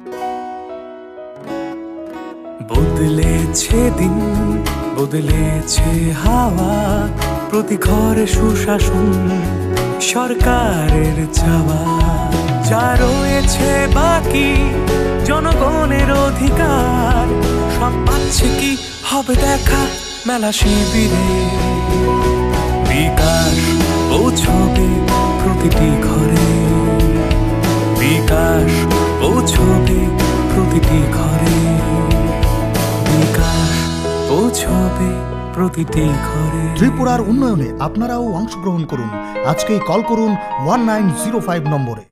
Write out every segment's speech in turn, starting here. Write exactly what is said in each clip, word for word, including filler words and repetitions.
বদলেছে দিন, বদলেছে হাওয়া, প্রতি ঘরে সুশাসন সরকারের চাওয়া। যা রয়েছে বাকি জনগণের অধিকার, সব পাচ্ছে কি হবে দেখা মেলা শিবিরে। বিকাশ পৌঁছবে প্রতিটি ঘরে, বিকাশ পৌঁছবে প্রতিটি ঘরে, বিকাশ পৌঁছবে প্রতিটি ঘরে। ত্রিপুরার উন্নয়নে আপনারাও অংশগ্রহণ করুন। আজকেই কল করুন ওয়ান নাইন জিরো ফাইভ নম্বরে।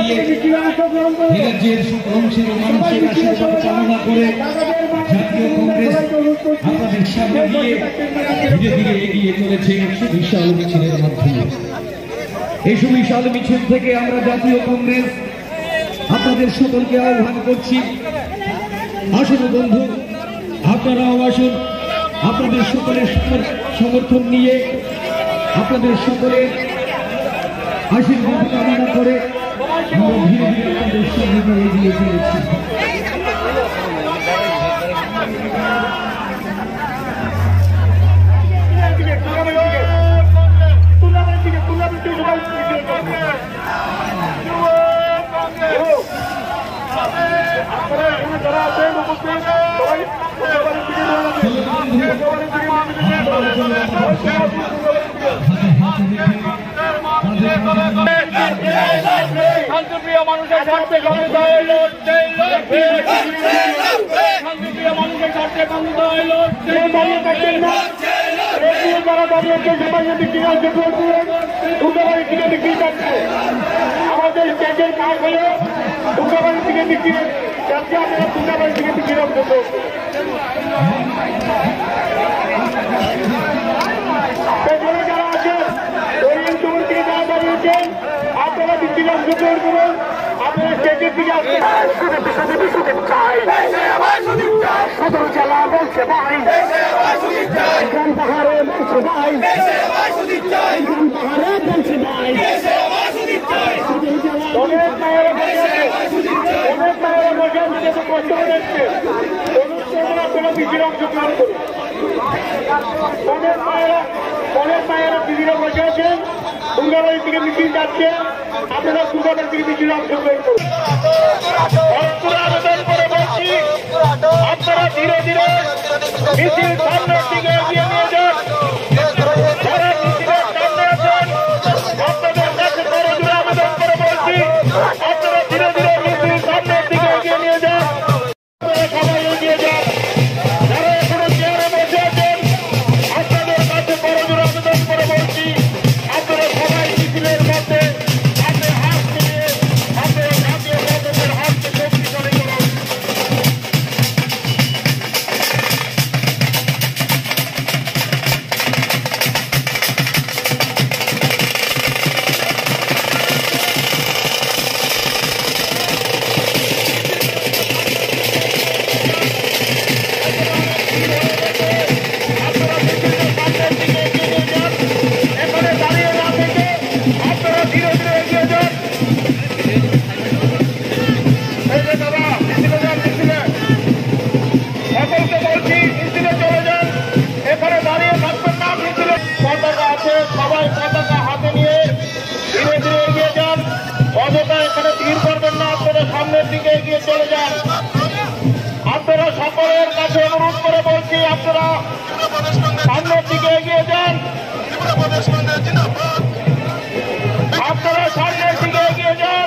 জাতীয় কংগ্রেস আপনাদের সামনে দিয়ে ধীরে ধীরে এগিয়ে চলেছে সুবিশাল মিছিলের মাধ্যমে। এই সুবিশাল মিছিল থেকে আমরা জাতীয় কংগ্রেস আপনাদের সকলকে আহ্বান করছি, আসুন বন্ধু, আপনারাও আসুন। আপনাদের সকলের সমর্থন নিয়ে, আপনাদের সকলের আশীর্বাদ কামনা করে আমরা ধীরে ধীরে আপনাদের সামনে এগিয়ে চলেছি। শান্তিপ্রিয় মানুষের স্বার্থে গণিত হইল, শান্তিপ্রিয় মানুষের স্বার্থে গণিত হইল। আমাদের স্টেজের কাজ হলো উগ্রবাদী থেকে বিক্রি যাচ্ছে, আপনারা উগ্রবাদী থেকে বিক্রি করবো। যারা আছেন ওরিয়েন্টর থেকে যারা দাঁড়িয়েছেন, আপনারা বিক্রি অংশগ্রহণ করুন। আপনারা স্টেজের দিকে আসবেন। সদর জেলা বলছে ভাই, গ্রাম পাহাড়ে বলছে ভাই, গ্রাম পাহাড়ে বলছে ভাই, অনেক মায়েরা অনেক মায়েরা বসে আমাদের কষ্ট হচ্ছে। আপনারা বিক্রির অংশগ্রহণ করুন। অনেক মায়েরা অনেক মায়েরা বিক্রিরা বসে আছেন, দুর্গাবাড়ি থেকে মিছিল যাচ্ছে, আপনারা দুর্গাবাড়ি থেকে মিছিল অংশগ্রহণ করুন। আবেদন করে বলছি, আপনারা ধীরে ধীরে মিছিল সামনের দিকে এগিয়ে নিয়ে যান। যারা মিছিলের সামনে আছেন, আপনাদের কাছে বড় জোরে আবেদন করে বলছি, আপনারা ধীরে ধীরে মিছিল সামনের দিকে এগিয়ে নিয়ে যান। সবাই এগিয়ে যান। যারা এখনো চেয়ারে বসে আছেন, আপনাদের কাছে বড় জোরে আবেদন করে বলছি, আপনারা সবাই মিছিলের মধ্যে হাতে হাত মিলিয়ে আপনারা জাতীয় কংগ্রেসের হাতকে শক্তিশালী করুন। সামনের দিকে এগিয়ে চলে যান। আপনারা সকলের কাছে অনুরোধ করে বলছি, আপনারা সামনের দিকে এগিয়ে যান। আপনারা সামনের দিকে এগিয়ে যান।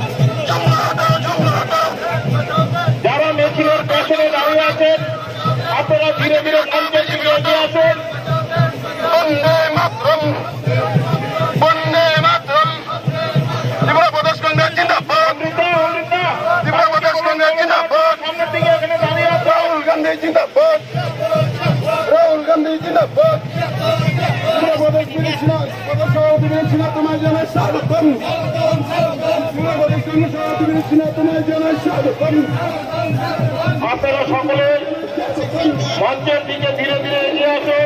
যারা মিছিলের পেছনে দাঁড়িয়ে আছেন, আপনারা ধীরে ধীরে মঞ্চের দিকে এগিয়ে আসুন। বন্দে মাতরম, বন্দে মাতরম, ত্রিপুরা প্রদেশ কংগ্রেস জিন্দাবাদ, ত্রিপুরা প্রদেশ কংগ্রেস জিন্দাবাদ। সামনের দিকে এখানে দাঁড়িয়ে আছে রাহুল গান্ধী জিন্দাবাদ, রাহুল গান্ধী জিন্দাবাদ। ত্রিপুরা প্রদেশ কংগ্রেস সভাপতি ছিল তোমার জানাই স্বাগতম, ত্রিপুরা প্রদেশ কংগ্রেস সভাপতি ছিল তোমার জানাই স্বাগতম। আপনারা সকলে মঞ্চের দিকে ধীরে ধীরে এগিয়ে আসুন।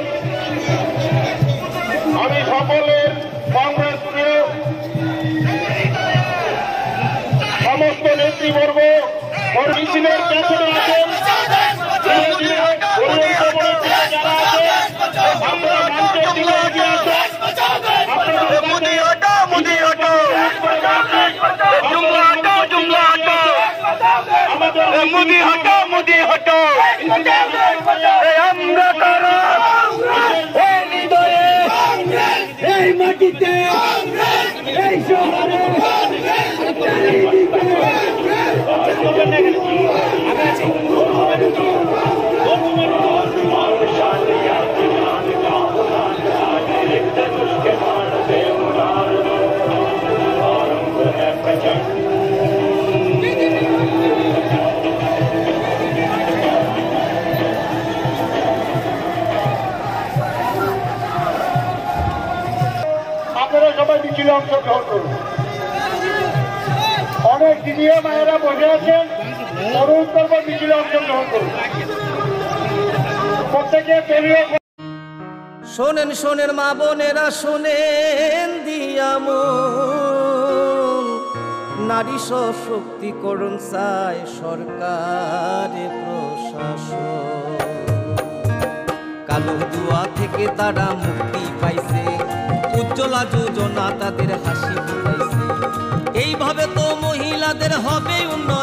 আমি সকলের কংগ্রেস প্রিয় সমস্ত নেতৃবর্গ ওর মিছিলের পেছনে আছেন ধীরে ধীরে ওরিয়েন্ট যারা আছেন আপনারা মঞ্চের দিকে এগিয়ে আসেন। আপনাদের মোদি হটো মোদি হটো জুমলা হটো জুমলা হটো আমাদের মোদি হটো মোদি হটো আমরা কারা এই হৃদয়ে এই মাটিতে এই শহরে আপনারা সবাই মিছিলে অংশগ্রহণ করুন। অনেক দিদিও মায়েরা বসে আছেন, অনুরোধ করবো মিছিলে অংশগ্রহণ করুন। প্রত্যেকে দলীয় শোনেন শোনেন মা বোনেরা শোনেন দিয়াম নারী সশক্তিকরণ চায় সরকারে প্রশাসন। কালো দুয়া থেকে তারা মুক্তি পাইছে, উজ্জ্বলা যোজনা তাদের হাসি ফুটাইছে। এইভাবে তো মহিলাদের হবে উন্নয়ন।